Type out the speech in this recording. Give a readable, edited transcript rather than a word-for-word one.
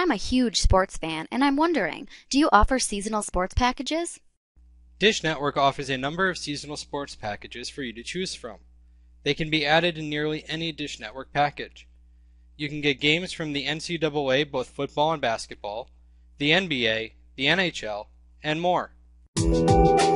I'm a huge sports fan, and I'm wondering, do you offer seasonal sports packages? Dish Network offers a number of seasonal sports packages for you to choose from. They can be added in nearly any Dish Network package. You can get games from the NCAA, both football and basketball, the NBA, the NHL, and more.